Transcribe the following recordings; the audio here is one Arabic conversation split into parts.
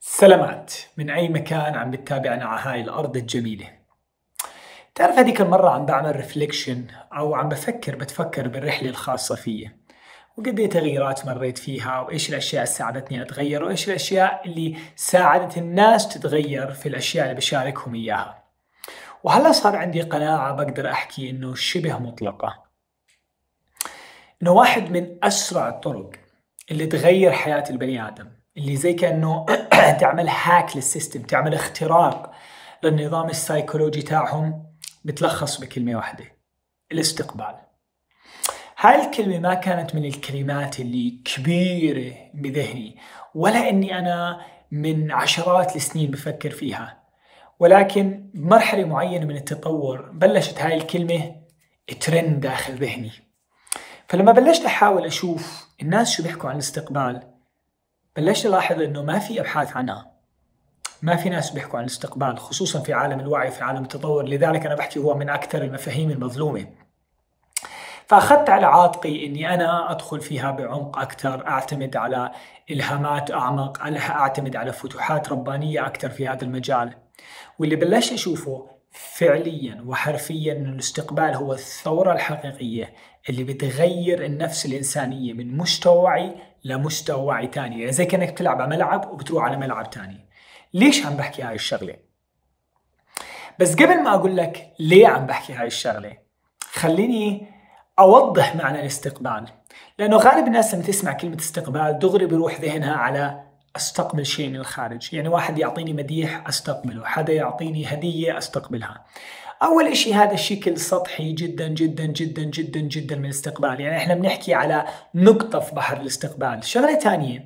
سلامات من أي مكان عم بتتابعنا على هاي الأرض الجميلة. تعرف هذيك المرة عم بعمل ريفليكشن أو عم بتفكر بالرحلة الخاصة فيي، وقد إيه تغييرات مريت فيها، وإيش الأشياء اللي ساعدتني أتغير، وإيش الأشياء اللي ساعدت الناس تتغير في الأشياء اللي بشاركهم إياها. وهلا صار عندي قناعة بقدر أحكي إنه شبه مطلقة، إنه واحد من أسرع الطرق اللي تغير حياة البني آدم، اللي زي كأنه تعمل هاك للسيستم، تعمل اختراق للنظام السيكولوجي تاعهم، بتلخص بكلمة واحدة: الاستقبال. هاي الكلمة ما كانت من الكلمات اللي كبيرة بذهني، ولا إني أنا من عشرات السنين بفكر فيها، ولكن بمرحلة معينة من التطور بلشت هاي الكلمة ترند داخل ذهني. فلما بلشت أحاول أشوف الناس شو بيحكوا عن الاستقبال، بلشت ألاحظ إنه ما في أبحاث عنها، ما في ناس بيحكوا عن الاستقبال، خصوصا في عالم الوعي، في عالم التطور. لذلك أنا بحكي هو من أكثر المفاهيم المظلومة. فأخذت على عاتقي إني أنا أدخل فيها بعمق أكثر، أعتمد على إلهامات أعمق، أعتمد على فتوحات ربانية أكثر في هذا المجال. واللي بلشت أشوفه فعليا وحرفيا إنه الاستقبال هو الثورة الحقيقية اللي بتغير النفس الإنسانية من مستوى وعي لمستوى وعي تاني. يعني زي كأنك بتلعب على ملعب وبتروح على ملعب تاني. ليش عم بحكي هاي الشغلة؟ بس قبل ما أقول لك ليه عم بحكي هاي الشغلة، خليني أوضح معنى الاستقبال. لأنه غالب الناس لما تسمع كلمة استقبال دغري بيروح ذهنها على استقبل شيء من الخارج. يعني واحد يعطيني مديح استقبله، حدا يعطيني هدية استقبلها. أول إشي هذا الشكل سطحي جدا جدا جدا جدا جدا من الاستقبال. يعني إحنا بنحكي على نقطة في بحر الاستقبال. شغلة تانية،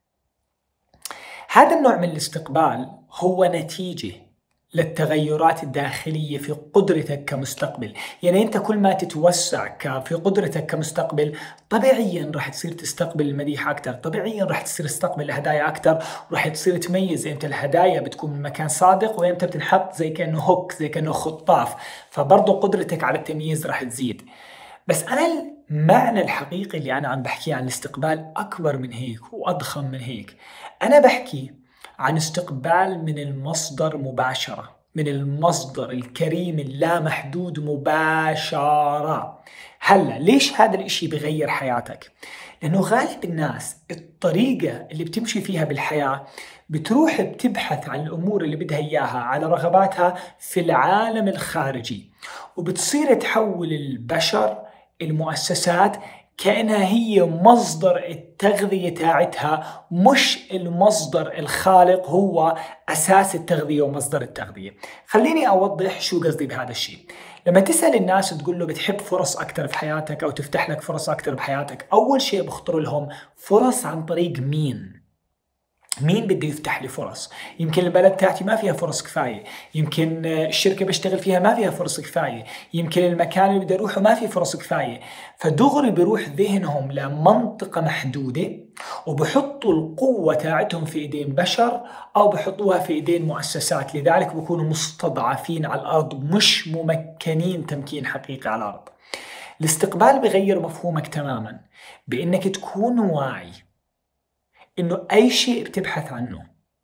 هذا النوع من الاستقبال هو نتيجة للتغيرات الداخلية في قدرتك كمستقبل. يعني أنت كل ما تتوسع في قدرتك كمستقبل، طبيعيا راح تصير تستقبل المديح أكثر، طبيعيا راح تصير تستقبل الهدايا أكثر، وراح تصير تميز إمتى الهدايا بتكون من مكان صادق وإمتى بتنحط زي كأنه هوك، زي كأنه خطاف. فبرضه قدرتك على التمييز راح تزيد. بس أنا المعنى الحقيقي اللي أنا عم بحكيه عن الاستقبال أكبر من هيك وأضخم من هيك. أنا بحكي عن استقبال من المصدر مباشرة، من المصدر الكريم اللامحدود مباشرة. هلا ليش هذا الاشي بغير حياتك؟ لأنه غالب الناس الطريقة اللي بتمشي فيها بالحياة بتروح بتبحث عن الأمور اللي بدها إياها على رغباتها في العالم الخارجي، وبتصير تحول البشر، المؤسسات، كأنها هي مصدر التغذية تاعتها، مش المصدر الخالق هو أساس التغذية ومصدر التغذية. خليني أوضح شو قصدي بهذا الشيء. لما تسأل الناس تقول له بتحب فرص أكثر في حياتك أو تفتح لك فرص أكثر بحياتك، أول شيء بخطر لهم فرص عن طريق مين؟ مين بده يفتح لي فرص؟ يمكن البلد تاعتي ما فيها فرص كفاية، يمكن الشركة بشتغل فيها ما فيها فرص كفاية، يمكن المكان اللي بدي أروحه ما فيه فرص كفاية. فدغري بيروح ذهنهم لمنطقة محدودة، وبحطوا القوة تاعتهم في إيدين بشر أو بحطوها في إيدين مؤسسات. لذلك بيكونوا مستضعفين على الأرض، مش ممكنين تمكين حقيقي على الأرض. الاستقبال بغير مفهومك تماما، بإنك تكون واعي إنه أي شيء بتبحث عنه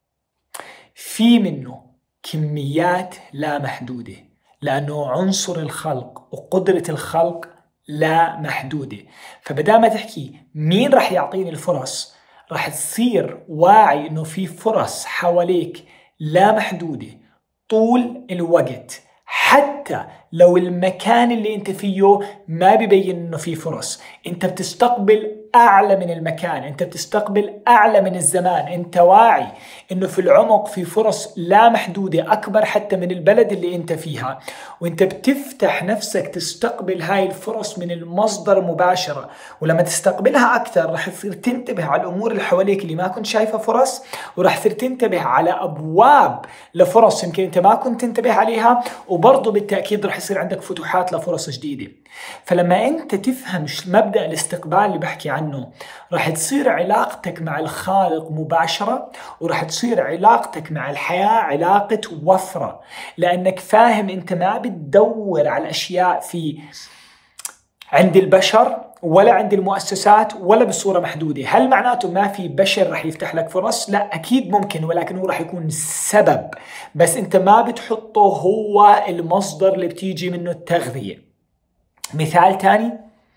في منه كميات لا محدودة، لأنه عنصر الخلق وقدرة الخلق لا محدودة. فبدال ما تحكي مين رح يعطيني الفرص، رح تصير واعي إنه في فرص حواليك لا محدودة طول الوقت، حتى لو المكان اللي انت فيه ما بيبين انه في فرص. انت بتستقبل اعلى من المكان، انت بتستقبل اعلى من الزمان، انت واعي انه في العمق في فرص لا محدودة اكبر حتى من البلد اللي انت فيها، وانت بتفتح نفسك تستقبل هاي الفرص من المصدر مباشرة. ولما تستقبلها اكثر رح تصير تنتبه على الامور اللي حواليك اللي ما كنت شايفها فرص، ورح تصير تنتبه على ابواب لفرص يمكن انت ما كنت تنتبه عليها، وبرضه بالتأكيد رح يصير عندك فتوحات لفرص جديدة. فلما انت تفهم مبدأ الاستقبال اللي بحكي عنه، رح تصير علاقتك مع الخالق مباشرة، ورح تصير علاقتك مع الحياة علاقة وفرة، لأنك فاهم انت ما بتدور على الأشياء في عند البشر ولا عند المؤسسات ولا بصورة محدودة. هل معناته ما في بشر رح يفتح لك فرص؟ لا، أكيد ممكن، ولكن هو رح يكون سبب، بس أنت ما بتحطه هو المصدر اللي بتيجي منه التغذية. مثال تاني،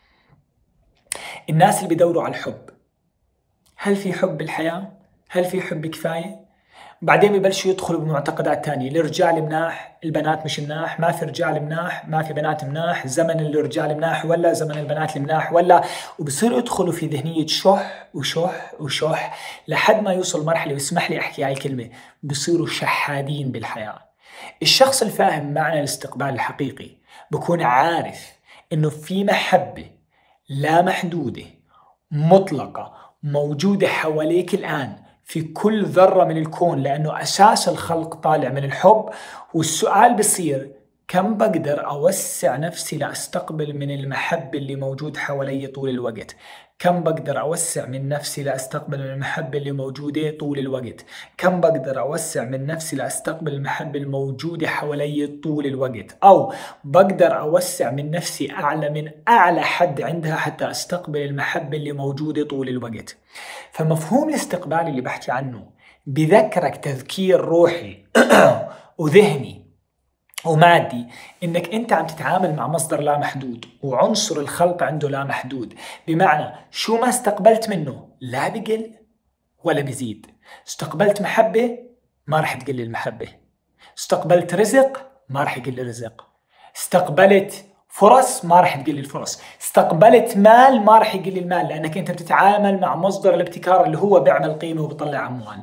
الناس اللي بيدوروا على الحب، هل في حب بالحياة؟ هل في حب كفاية؟ بعدين ببلشوا يدخلوا بمعتقدات تانية، الرجال مناح، البنات مش مناح، ما في رجال مناح، ما في بنات مناح، زمن الرجال مناح ولا زمن البنات مناح ولا، وبصيروا يدخلوا في ذهنية شح وشح وشح لحد ما يوصل مرحلة، واسمح لي أحكي هاي الكلمة، بصيروا شحادين بالحياة. الشخص الفاهم معنى الاستقبال الحقيقي بكون عارف إنه في محبة لا محدودة مطلقة موجودة حواليك الآن في كل ذرة من الكون، لأنه أساس الخلق طالع من الحب. والسؤال بصير كم بقدر أوسع نفسي لأستقبل من المحبة اللي موجود حوالي طول الوقت؟ كم بقدر أوسع من نفسي لأستقبل من المحبة اللي موجودة طول الوقت؟ كم بقدر أوسع من نفسي لأستقبل المحبة الموجودة حوالي طول الوقت؟ أو بقدر أوسع من نفسي أعلى من أعلى حد عندها حتى أستقبل المحبة اللي موجودة طول الوقت. فمفهوم الاستقبال اللي بحكي عنه بذكرك تذكير روحي وذهني ومادي، انك انت عم تتعامل مع مصدر لا محدود، وعنصر الخلق عنده لا محدود. بمعنى شو ما استقبلت منه لا بقل ولا بزيد. استقبلت محبة ما رح تقل المحبة، استقبلت رزق ما رح يقل الرزق، استقبلت فرص ما رح تقل الفرص، استقبلت مال ما رح يقل المال، لانك انت بتتعامل مع مصدر الابتكار اللي هو بيعمل قيمة وبيطلع اموال.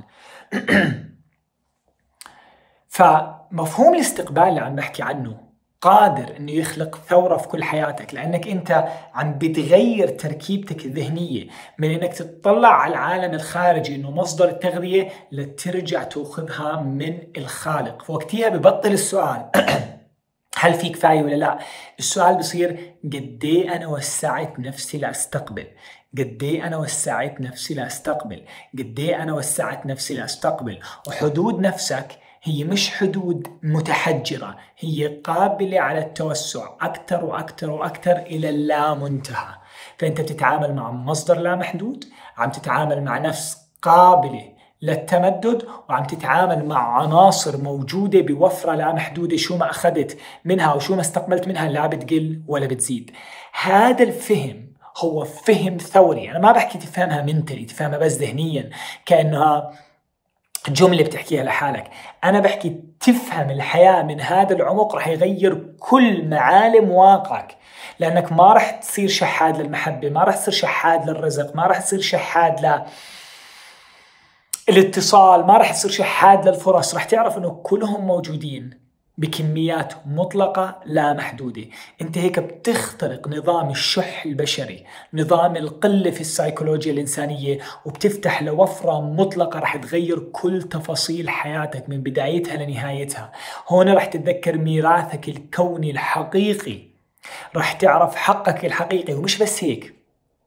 فمفهوم الاستقبال اللي عم بحكي عنه قادر انه يخلق ثورة في كل حياتك، لانك انت عم بتغير تركيبتك الذهنية من انك تطلع على العالم الخارجي انه مصدر التغذية لترجع تاخذها من الخالق. فوقتها ببطل السؤال هل في كفاية ولا لا، السؤال بصير قديه انا وسعت نفسي لاستقبل، قديه انا وسعت نفسي لاستقبل، قديه انا وسعت نفسي لاستقبل. وحدود نفسك هي مش حدود متحجرة، هي قابلة على التوسع أكثر وأكثر وأكثر إلى اللا منتهى. فأنت بتتعامل مع مصدر لا محدود، عم تتعامل مع نفس قابلة للتمدد، وعم تتعامل مع عناصر موجودة بوفرة لا محدودة، شو ما أخذت منها وشو ما استقبلت منها لا بتقل ولا بتزيد. هذا الفهم هو فهم ثوري. أنا ما بحكي تفهمها منتلي، تفهمها بس ذهنيا كأنها جملة بتحكيها لحالك. أنا بحكي تفهم الحياة من هذا العمق رح يغير كل معالم واقعك، لأنك ما رح تصير شحاد للمحبة، ما رح تصير شحاد للرزق، ما رح تصير شحاد للاتصال، ما رح تصير شحاد للفرص. رح تعرف أنه كلهم موجودين بكميات مطلقة لا محدودة. انت هيك بتخترق نظام الشح البشري، نظام القلة في السيكولوجيا الإنسانية، وبتفتح لوفرة مطلقة رح تغير كل تفاصيل حياتك من بدايتها لنهايتها. هون رح تتذكر ميراثك الكوني الحقيقي، رح تعرف حقك الحقيقي. ومش بس هيك،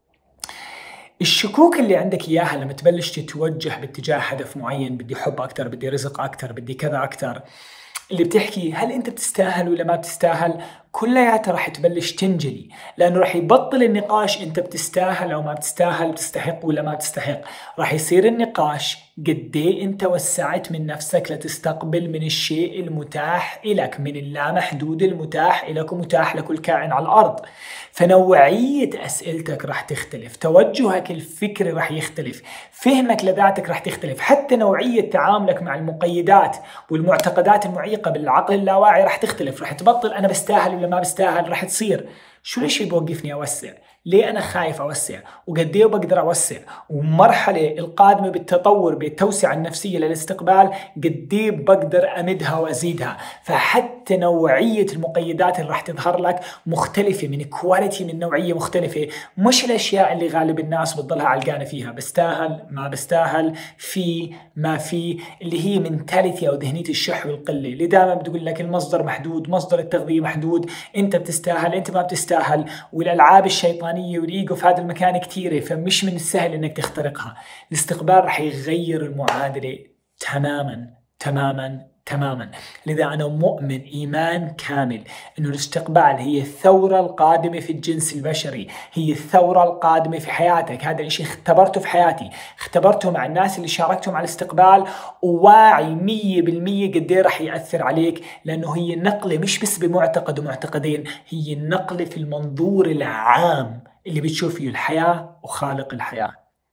الشكوك اللي عندك إياها لما تبلش تتوجه باتجاه هدف معين، بدي حب أكتر، بدي رزق أكتر، بدي كذا أكتر، اللي بتحكي هل أنت بتستاهل ولا ما بتستاهل، كلياتها رح تبلش تنجلي، لأنه رح يبطل النقاش أنت بتستاهل أو ما بتستاهل، بتستحق ولا ما بتستحق. رح يصير النقاش قديه أنت وسعت من نفسك لتستقبل من الشيء المتاح إلك، من اللامحدود المتاح إلك ومتاح لكل كائن على الأرض. فنوعية أسئلتك رح تختلف، توجهك الفكري رح يختلف، فهمك لذاتك رح تختلف، حتى نوعية تعاملك مع المقيدات والمعتقدات المعيقة بالعقل اللاواعي رح تختلف. رح تبطل أنا بستاهل ولا ما بستاهل، رح تصير شو الشيء بوقفني أوسع، ليه أنا خايف أوسع، وقديه بقدر أوسع. ومرحلة القادمة بالتطور بالتوسعة النفسية للاستقبال قديه بقدر أمدها وأزيدها. فحتى نوعية المقيدات اللي راح تظهر لك مختلفة، من كواليتي، من نوعية مختلفة. مش الأشياء اللي غالب الناس بتضلها علقانة فيها، بستاهل ما بستاهل، في ما في، اللي هي منتاليتي أو ذهنية الشح والقلة اللي دائما بتقول لك المصدر محدود، مصدر التغذية محدود، أنت بتستاهل، أنت ما بتستاهل. والألعاب الشيطانية والإيجو في هذا المكان كثيرة، فمش من السهل إنك تخترقها. الاستقبال رح يغير المعادلة تماما تماما تماما. لذا أنا مؤمن إيمان كامل أنه الاستقبال هي الثورة القادمة في الجنس البشري، هي الثورة القادمة في حياتك. هذا الشيء اختبرته في حياتي، اختبرته مع الناس اللي شاركتهم على الاستقبال، وواعي 100% قد ايه رح يأثر عليك، لأنه هي نقلة مش بس بمعتقد ومعتقدين، هي نقلة في المنظور العام اللي بتشوف فيه الحياة وخالق الحياة.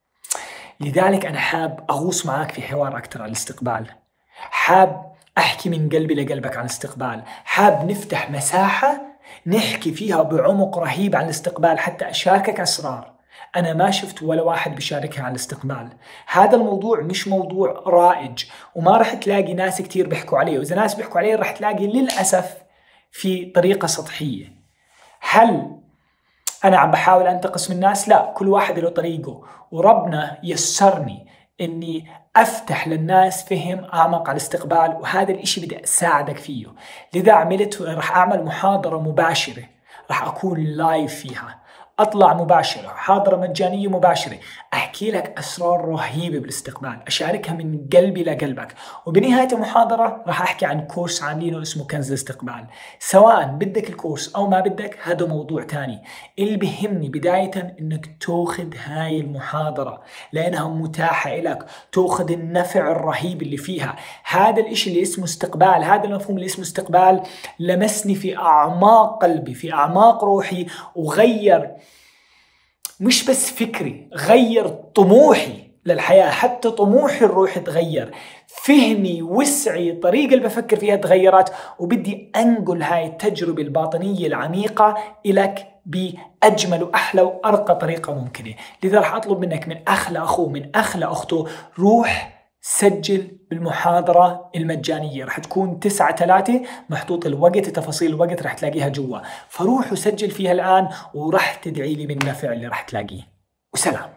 لذلك أنا حاب أغوص معاك في حوار أكثر عن الاستقبال، حاب أحكي من قلبي لقلبك عن الاستقبال، حاب نفتح مساحة نحكي فيها بعمق رهيب عن الاستقبال، حتى أشاركك أسرار أنا ما شفت ولا واحد بيشاركها عن الاستقبال. هذا الموضوع مش موضوع رائج، وما رح تلاقي ناس كتير بيحكوا عليه، وإذا ناس بيحكوا عليه رح تلاقي للأسف في طريقة سطحية. هل أنا عم بحاول أنتقص من الناس؟ لا، كل واحد له طريقه، وربنا يسرني إني أفتح للناس فهم أعمق على الاستقبال، وهذا الإشي بدي أساعدك فيه. لذا رح أعمل محاضرة مباشرة، رح أكون لايف فيها، أطلع مباشرة، محاضرة مجانية مباشرة، أحكي لك أسرار رهيبة بالاستقبال، أشاركها من قلبي لقلبك. وبنهاية المحاضرة راح أحكي عن كورس عاملينه اسمه كنز الاستقبال. سواء بدك الكورس أو ما بدك هذا موضوع تاني، اللي بيهمني بداية إنك تأخذ هاي المحاضرة لأنها متاحة لك، تأخذ النفع الرهيب اللي فيها. هذا الإشي اللي اسمه استقبال، هذا المفهوم اللي اسمه استقبال لمسني في أعماق قلبي، في أعماق روحي، وغير مش بس فكري، غير طموحي للحياة، حتى طموحي الروحي تغير، فهمي وسعي طريقة اللي بفكر فيها تغيرت، وبدي أنقل هاي التجربة الباطنية العميقة إلك بأجمل وأحلى وأرقى طريقة ممكنة. لذا رح أطلب منك من أخ لأخوه، من أخ لأخته، روح سجل بالمحاضرة المجانية، رح تكون 9/3، محطوط الوقت، تفاصيل الوقت رح تلاقيها جوا، فروح وسجل فيها الآن، ورح تدعي لي بالنفع اللي رح تلاقيه. وسلام.